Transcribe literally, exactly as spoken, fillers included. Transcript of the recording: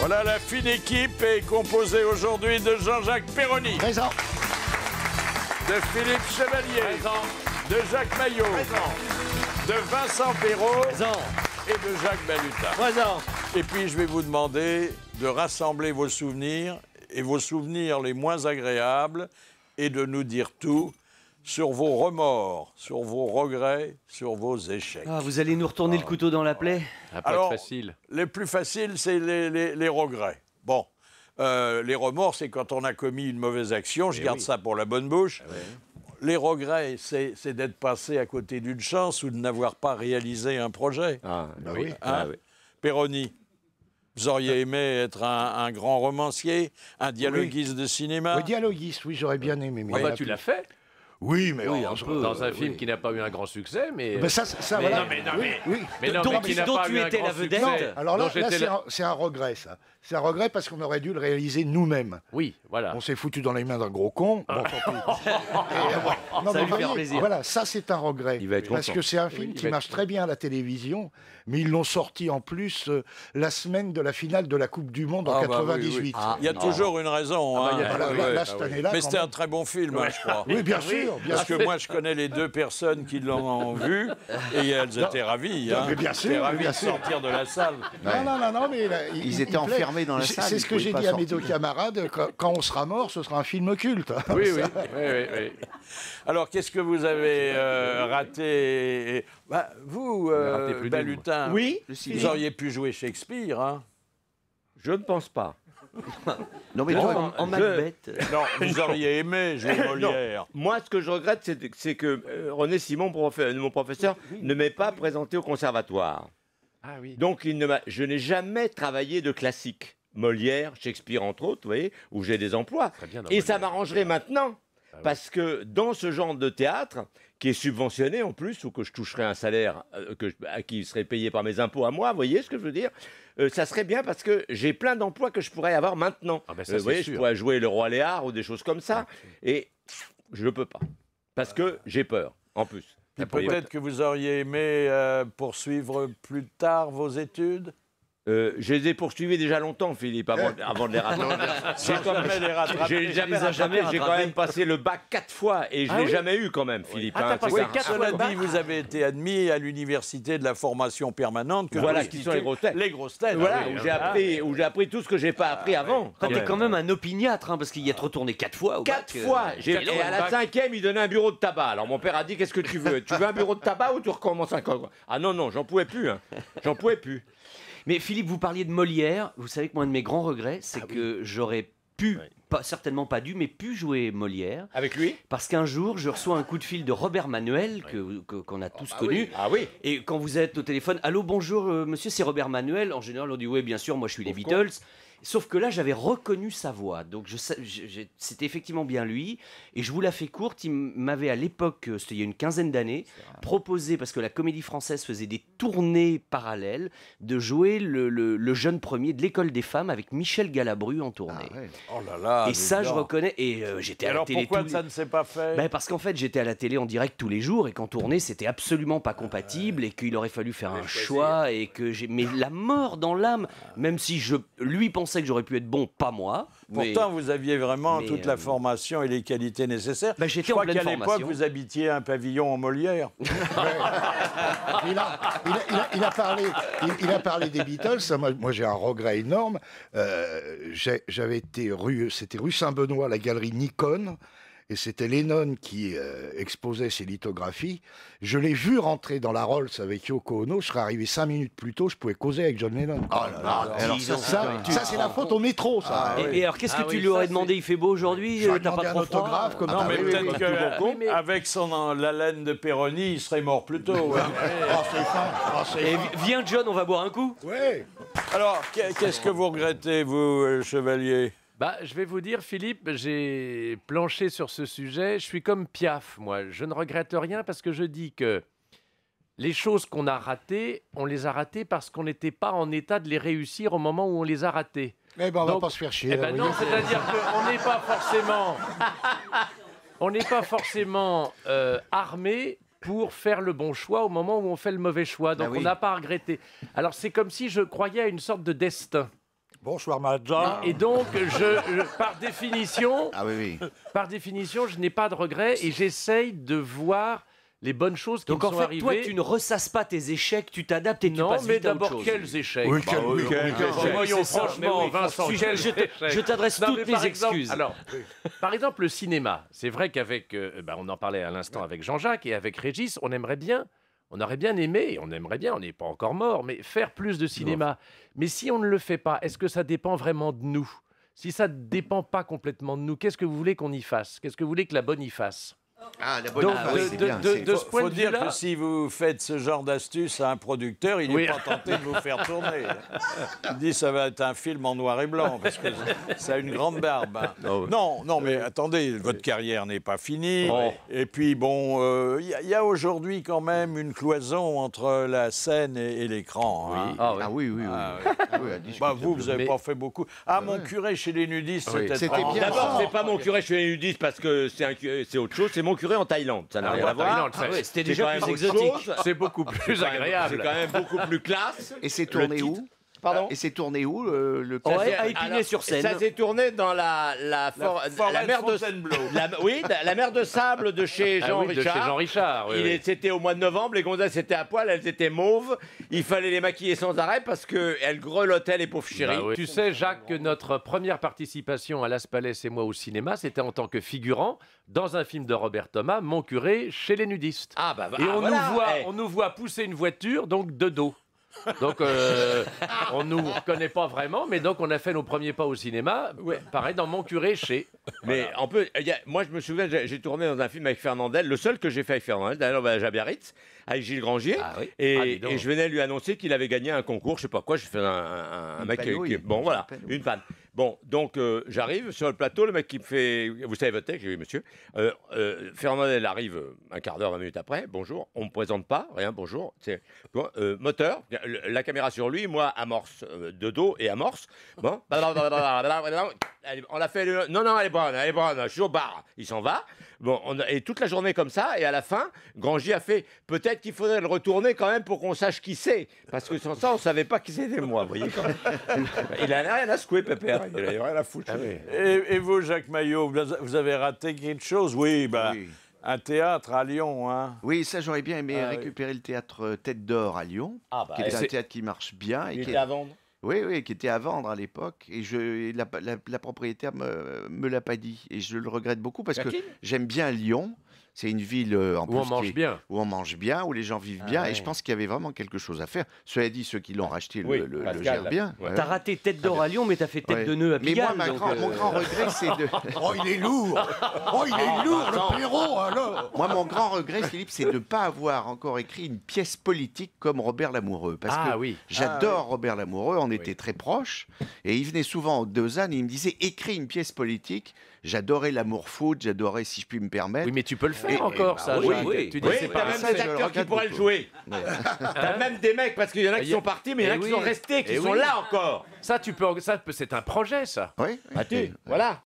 Voilà, la fine équipe est composée aujourd'hui de Jean-Jacques Perroni. Présent. De Philippe Chevalier. Présent. De Jacques Maillot. Présent. De Vincent Perrault. Présent. Et de Jacques Balutin. Présent. Et puis, je vais vous demander de rassembler vos souvenirs et vos souvenirs les moins agréables et de nous dire tout sur vos remords, sur vos regrets, sur vos échecs. Ah, vous allez nous retourner le couteau dans la plaie? Ça pas Alors, être facile. les plus faciles, c'est les, les- les regrets. Bon, euh, les remords, c'est quand on a commis une mauvaise action. Je Eh garde oui. ça pour la bonne bouche. Ah ouais. Les regrets, c'est c'est d'être passé à côté d'une chance ou de n'avoir pas réalisé un projet. Ah, Bah oui. oui. Hein Ah, oui. Perroni, vous auriez aimé être un, un grand romancier, un dialoguiste de cinéma? Le dialoguiste, oui, j'aurais bien aimé. Mais Ah il bah, a tu plus. l'as fait Oui, mais Oui, oh, un je- peu. dans un euh, film oui. qui n'a pas eu un grand succès, mais... Ben ça, ça Mais voilà. non, mais non, oui, mais- oui. mais non, dont- mais qui n'a dont pas tu eu un étais grand la vedette. succès. Alors là, dont là, j'étais c'est la- un, c'est un regret, ça. C'est un regret parce qu'on aurait dû le réaliser nous-mêmes. Oui, voilà. On s'est foutu dans les mains d'un gros con. Bon, tant pis. Et, euh, voilà. Non, Ça mais lui fait voyez, plaisir. Voilà, ça c'est un regret. Il va être parce content. que c'est un film Oui, il qui va être marche très bien à la télévision, mais ils l'ont sorti en plus euh, la semaine de la finale de la Coupe du Monde en Ah bah oui, quatre-vingt-dix-huit. oui. Ah, Il y a non. toujours une raison. Ah bah, hein. il y a Voilà, oui, là, oui, là, ah cette oui. année-là, Mais quand c'était un même. très bon film, hein, je crois. Oui, bien sûr, bien Parce sûr. que moi, je connais les deux personnes qui l'ont vu et elles étaient ravies. Hein. mais bien sûr, Elles étaient ravies bien de sûr. sortir de la salle. Non, non, non, non, mais là, il- Ils il étaient plaît. enfermés dans la C'est- salle, C'est ils ce que pouvaient j'ai pas dit à mes sortir. deux camarades. Quand, quand on sera mort, ce sera un film culte. Oui, oui, oui, oui, oui. Alors, qu'est-ce que vous avez euh, raté? Bah, vous, euh, raté plus d'une, Balutin, Oui, vous auriez pu jouer Shakespeare. Hein? je ne pense pas. Non, mais En, toi, en je- Macbeth. Non, vous auriez aimé jouer Molière. Moi, ce que je regrette, c'est c'est que euh, René Simon, profe- mon professeur, ne m'ait pas présenté au conservatoire. Ah oui. Donc, il ne m'a- je n'ai jamais travaillé de classique. Molière, Shakespeare, entre autres, vous voyez, où j'ai des emplois. Très bien dans Et ça Molière. m'arrangerait maintenant. Ah oui. Parce que dans ce genre de théâtre, qui est subventionné en plus, ou que je toucherais un salaire euh, que je- à qui serait payé par mes impôts à moi, vous voyez ce que je veux dire, euh, ça serait bien parce que j'ai plein d'emplois que je pourrais avoir maintenant. Ah ben ça, Euh, c'est vous voyez, sûr. je pourrais jouer le roi Léar ou des choses comme ça. Et je ne peux pas. Parce que j'ai peur, en plus. Puis Vous voyez. peut-être que vous auriez aimé euh, poursuivre plus tard vos études. Euh, je les ai poursuivis déjà longtemps, Philippe, avant, avant de les rattraper. J'ai quand même- jamais les rattraper. J'ai jamais les a jamais rattrapé, j'ai quand rattrapés. même passé le bac quatre fois et je Ah l'ai oui jamais eu quand même, Philippe. Ah, t'as hein, passé c'est ça. quatre Cela fois le dit, vous avez été admis à l'université de la formation permanente. Que Voilà, vous qui instituez sont les grosses têtes. Les grosses têtes. Voilà, Ah oui, où j'ai hein. appris, où j'ai appris tout ce que j'ai pas appris avant. Enfin, t'es quand même un opiniâtre, hein, parce qu'il y a te retourné quatre fois au Quatre bac, euh, fois. J'ai- quatre Et fois à au la bac. cinquième, il donnait un bureau de tabac. Alors mon père a dit, qu'est-ce que tu veux? Tu veux un bureau de tabac ou tu recommences encore? Ah non, non, j'en pouvais plus. hein. J'en pouvais plus. Mais Philippe, vous parliez de Molière. Vous savez que moi, un de mes grands regrets, c'est que j'aurais pu, pas, certainement pas dû, mais pu jouer Molière. Avec lui? Parce qu'un jour, je reçois un coup de fil de Robert Manuel, que- que- qu'on a tous connu. Ah oui. Et quand vous êtes au téléphone, allô, bonjour, euh, monsieur, c'est Robert Manuel. En général, on dit oui, bien sûr, moi je suis les Beatles. Sauf que là, j'avais reconnu sa voix. Donc, je, sa- je- je- c'était effectivement bien lui. Et je vous la fais courte. Il m'avait, à l'époque, euh, c'était il y a une quinzaine d'années, proposé, parce que la Comédie Française faisait des tournées parallèles, de jouer le, le- le jeune premier de l'École des Femmes avec Michel Galabru en tournée. Ah ouais. Oh là là. Et dis ça, je donc. reconnais. Et euh, j'étais à Alors la télé pourquoi tous les- ça ne s'est pas fait? Ben, parce qu'en fait, j'étais à la télé en direct tous les jours et qu'en tournée, c'était absolument pas compatible et qu'il aurait fallu faire un choix et que j'ai. Mais la mort dans l'âme, même si je lui pensais que j'aurais pu être bon, pas moi. mais- Pourtant, vous aviez vraiment mais, toute euh, la formation et les qualités nécessaires. Bah, j'étais Je crois en pleine qu'à l'époque, formation. vous habitiez un pavillon en Molière. Il a, il a- il a- il a parlé, il, il a parlé des Beatles. Ça, Moi, moi, j'ai un regret énorme. Euh, j'ai- J'avais été rue, c'était rue Saint-Benoît, la galerie Nikon. Et c'était Lennon qui euh, exposait ses lithographies. Je l'ai vu rentrer dans la Rolls avec Yoko Ono. Je serais arrivé cinq minutes plus tôt, je pouvais causer avec John Lennon. Oh là là. dis Alors donc. ça, Ça, ça, c'est la faute au métro, ça. Et, et alors, qu'est-ce que Ah tu oui, lui aurais ça, demandé? Il fait beau aujourd'hui? J'aurais euh, T'as demandé pas un trop froid? autographe comme Non, Ah, mais oui, oui, peut-être oui. qu'avec son la laine de Péroni, il serait mort plus tôt. hein. Oh, c'est fin. Oh, c'est Et fin. vi- viens, John, on va boire un coup. Ouais. Alors, qu'est- qu'est-ce que vous regrettez, vous, euh, Chevalier? Bah, je vais vous dire, Philippe, j'ai planché sur ce sujet. Je suis comme Piaf, moi. Je ne regrette rien parce que je dis que les choses qu'on a ratées, on les a ratées parce qu'on n'était pas en état de les réussir au moment où on les a ratées. Eh ben, on va Donc- pas se faire chier. Eh là, ben vous non, voyez. c'est-à-dire qu'on n'est pas forcément, on n'est pas forcément euh, armé pour faire le bon choix au moment où on fait le mauvais choix. Donc Ah oui. on n'a pas à regretter. Alors c'est comme si je croyais à une sorte de destin. Bonsoir, madame. Et donc, je, je- par définition, Ah oui, oui. par définition, je n'ai pas de regrets et j'essaye de voir les bonnes choses qui Donc me en sont fait, arrivées. toi, tu ne ressasses pas tes échecs, tu t'adaptes et tu Non, passes mais vite à autre d'abord, chose. quels échecs Oui, quel- Bah, oui, quel- quels quel- échecs Voyons, C'est ça, franchement, mais oui, Vincent, quels je te- échecs je t'adresse Non, toutes mais mes par exemple, excuses. alors, par exemple, le cinéma. C'est vrai qu'avec, euh, bah, on en parlait à l'instant avec Jean-Jacques et avec Régis, on aimerait bien, on aurait bien aimé, on aimerait bien, on n'est pas encore mort, mais faire plus de cinéma. Mais si on ne le fait pas, est-ce que ça dépend vraiment de nous? Si ça ne dépend pas complètement de nous, qu'est-ce que vous voulez qu'on y fasse? Qu'est-ce que vous voulez que la bonne y fasse? Ah, la bonne Donc, ah, de- oui, c'est de- bien. de- c'est- de- Il ce faut, point faut de dire vue-là- que si vous faites ce genre d'astuce à un producteur, il n'est Oui. pas tenté de vous faire tourner. Il dit ça va être un film en noir et blanc parce que ça a une grande barbe. hein. Non, non, mais attendez, votre carrière n'est pas finie. Oh. Et puis bon, euh, il y a- il y a, aujourd'hui quand même une cloison entre la scène et, et l'écran. hein. Ah oui. Ah oui, oui, oui. Ah, Ah oui, à discuter. Bah, vous, vous n'avez Mais- pas fait beaucoup. Ah, mon curé chez les nudistes, Oui. c'était C'était très bien. D'abord, ça. c'est pas mon curé chez les nudistes parce que c'est un cu- c'est autre chose. C'est mon curé en Thaïlande. Ça n'a Ah, rien ouais, à voir. Thaïlande, Ah ouais, c'était C'est déjà quand même plus autre exotique. chose. C'est beaucoup plus C'est quand même- agréable. C'est quand même beaucoup plus classe. Et c'est Le tourné titre. où Pardon Et c'est tourné où le, le Ouais, C'est- à alors, Épinay-sur-Seine. Ça s'est tourné dans la, la, for- La forêt la de mer de, Fontainebleau. la- oui, la mer de sable de chez Ah Jean oui, de Richard. chez Jean Richard. oui, Il oui. est- C'était au mois de novembre, les gonzesses étaient à poil, elles étaient mauves. Il fallait les maquiller sans arrêt parce qu'elles grelottaient les pauvres chéris. Bah oui. Tu sais, Jacques, que notre première participation à Las Palais et moi au cinéma, c'était en tant que figurant dans un film de Robert Thomas, Mon curé chez les nudistes. Ah bah, Et ah, on, voilà. nous voit, Eh, on nous voit pousser une voiture, donc de dos. Donc, euh, on nous reconnaît pas vraiment, mais donc on a fait nos premiers pas au cinéma, pareil, dans Mon curé chez. Mais on peut, il y a- moi je me souviens, j'ai j'ai tourné dans un film avec Fernandel, le seul que j'ai fait avec Fernandel, d'ailleurs à Biarritz, avec Gilles Grangier, Ah oui. et, Ah, dis donc. et je venais lui annoncer qu'il avait gagné un concours, je sais pas quoi, j'ai fait un, un- un Une mec qui- panouille. qui, bon voilà, Une panouille. une panne. Bon, donc euh, j'arrive sur le plateau, le mec qui me fait, vous savez votre texte, j'ai dit oui monsieur, euh, euh, Fernandel arrive euh, un quart d'heure, vingt minutes après, bonjour, on me présente pas, rien, bonjour, c'est bon, euh, moteur, le- la caméra sur lui, moi amorce euh, de dos et amorce, bon, elle- on l'a fait, le- non non elle est bonne, elle est bonne, je suis au bar, il s'en va, bon, on a- et toute la journée comme ça, et à la fin, Grangier a fait, peut-être qu'il faudrait le retourner quand même pour qu'on sache qui c'est, parce que sans ça on savait pas qui c'était moi, vous voyez quand même. Il a rien à secouer Pépère, il a rien à foutre. Et, et vous, Jacques Maillot, vous vous avez raté quelque chose? Oui, bah, Oui. un théâtre à Lyon. Hein. Oui, ça j'aurais bien aimé Ah, oui. récupérer le théâtre euh, Tête d'Or à Lyon, Ah bah, qui est un c'est- théâtre qui marche bien. Et il qui était est- à vendre. Oui, oui, qui était à vendre à l'époque. Et, je, et la, la- la propriétaire me, me l'a pas dit. Et je le regrette beaucoup parce que Jacqueline j'aime bien Lyon. C'est une ville euh, en Où plus on qui mange est- bien. où on mange bien, où les gens vivent Ah bien. ouais. Et je pense qu'il y avait vraiment quelque chose à faire. Cela dit, ceux qui l'ont racheté Oui, le, le- le Pascal. gèrent bien. Ouais. Ouais. T'as raté tête d'or à Lyon, mais t'as fait tête Ouais. de nœud à Mais Pigalle. moi, ma donc, grand- mon euh, grand regret, c'est de. Oh, il est lourd. Oh, il est lourd, le Pierrot, alors. Moi, mon grand regret, Philippe, c'est de ne pas avoir encore écrit une pièce politique comme Robert Lamoureux. Parce Ah que oui. j'adore Robert Lamoureux, on était très proches. Et il venait souvent aux Lausanne et il me disait écris une pièce politique. J'adorais l'amour foot, j'adorais, si je puis me permettre. Oui, mais tu peux le faire Et- encore, et- ça. bah oui, Jacques. oui. Tu dis Oui, c'est t'as pas même ça, des je le acteurs qui regrette pourraient le beaucoup. jouer. Ouais. T'as même des mecs, parce qu'il y en a qui Il y a- sont partis, mais il y en a Eh qui oui. sont restés, qui Eh sont oui. là encore. Ça, tu peux, ça, peut- c'est un projet, ça. Oui, Ah, tu, oui. voilà.